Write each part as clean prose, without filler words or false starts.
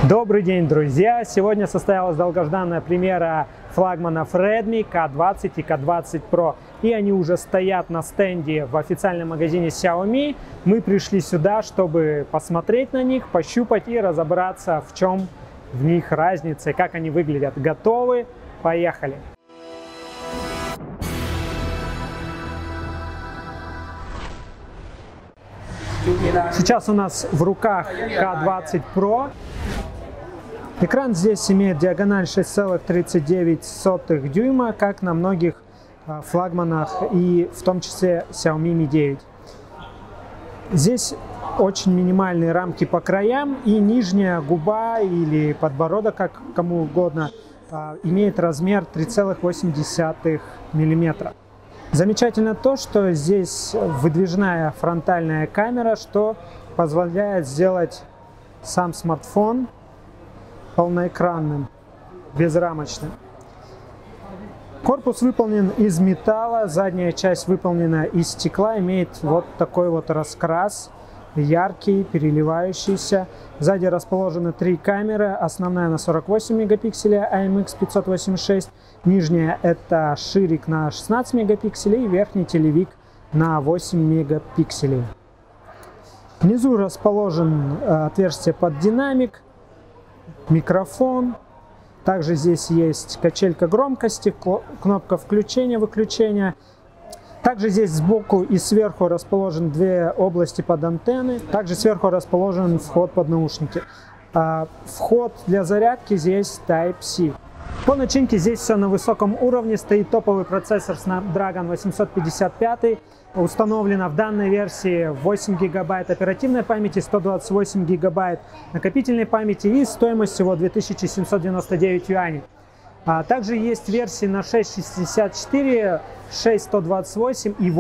Добрый день, друзья! Сегодня состоялась долгожданная премьера флагманов Redmi K20 и K20 Pro. И они уже стоят на стенде в официальном магазине Xiaomi. Мы пришли сюда, чтобы посмотреть на них, пощупать и разобраться, в чем в них разница и как они выглядят. Готовы? Поехали! Сейчас у нас в руках K20 Pro. Экран здесь имеет диагональ 6,39 дюйма, как на многих флагманах и в том числе Xiaomi Mi 9. Здесь очень минимальные рамки по краям, и нижняя губа или подбородок, как кому угодно, имеет размер 3,8 мм. Замечательно то, что здесь выдвижная фронтальная камера, что позволяет сделать сам смартфон полноэкранным, безрамочным. Корпус выполнен из металла, задняя часть выполнена из стекла, имеет вот такой вот раскрас, яркий, переливающийся. Сзади расположены три камеры, основная на 48 мегапикселей IMX586, нижняя это ширик на 16 мегапикселей и верхний телевик на 8 мегапикселей. Внизу расположен отверстие под динамик, микрофон. Также здесь есть качелька громкости, кнопка включения-выключения. Также здесь сбоку и сверху расположены две области под антенны. Также сверху расположен вход под наушники. Вход для зарядки здесь Type-C. По начинке здесь все на высоком уровне. Стоит топовый процессор Snapdragon 855. Установлено в данной версии 8 гигабайт оперативной памяти, 128 гигабайт накопительной памяти и стоимость всего 2799 юаней. Также есть версии на 664, 6128 и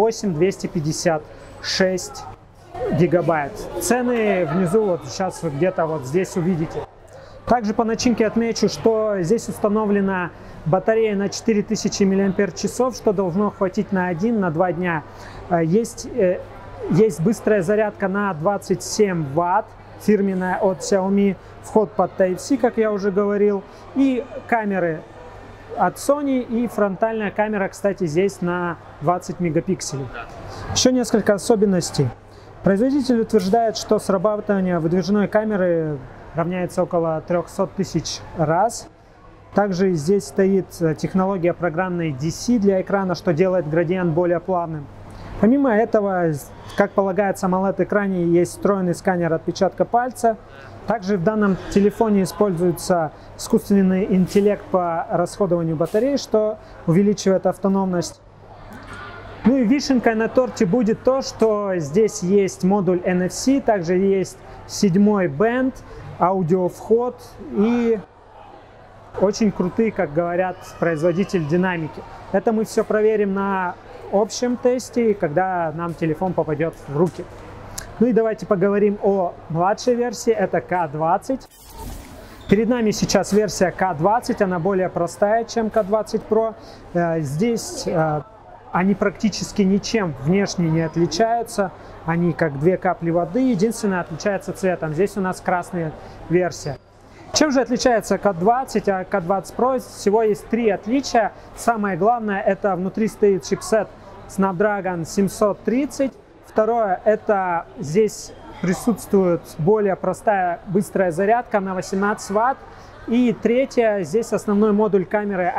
8256 гигабайт. Цены внизу вот сейчас вы где-то вот здесь увидите. Также по начинке отмечу, что здесь установлена батарея на 4000 мАч, что должно хватить на 1-2 дня. Есть быстрая зарядка на 27 Вт, фирменная от Xiaomi, вход под Type-C, как я уже говорил, и камеры от Sony, и фронтальная камера, кстати, здесь на 20 мегапикселей. Еще несколько особенностей. Производитель утверждает, что срабатывание выдвижной камеры равняется около 300 тысяч раз. Также здесь стоит технология программной DC для экрана, что делает градиент более плавным. Помимо этого, как полагается, в AMOLED-экране есть встроенный сканер отпечатка пальца. Также в данном телефоне используется искусственный интеллект по расходованию батареи, что увеличивает автономность. Ну и вишенкой на торте будет то, что здесь есть модуль NFC, также есть 7-й бенд, аудиовход и очень крутые, как говорят производитель, динамики. Это мы все проверим на общем тесте, когда нам телефон попадет в руки. Ну и давайте поговорим о младшей версии, это K20. Перед нами сейчас версия K20, она более простая, чем K20 Pro. Здесь они практически ничем внешне не отличаются. Они как две капли воды, единственное, отличается цветом. Здесь у нас красная версия. Чем же отличается K20 от K20 Pro? Всего есть три отличия. Самое главное, это внутри стоит чипсет Snapdragon 730. Второе, это здесь присутствует более простая быстрая зарядка на 18 Вт. И третье, здесь основной модуль камеры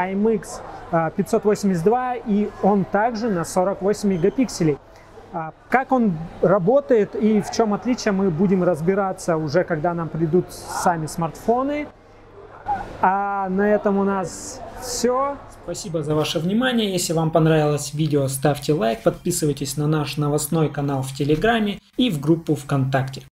IMX582, и он также на 48 мегапикселей. Как он работает и в чем отличие, мы будем разбираться уже, когда нам придут сами смартфоны. А на этом у нас все. Спасибо за ваше внимание. Если вам понравилось видео, ставьте лайк, подписывайтесь на наш новостной канал в Телеграме и в группу ВКонтакте.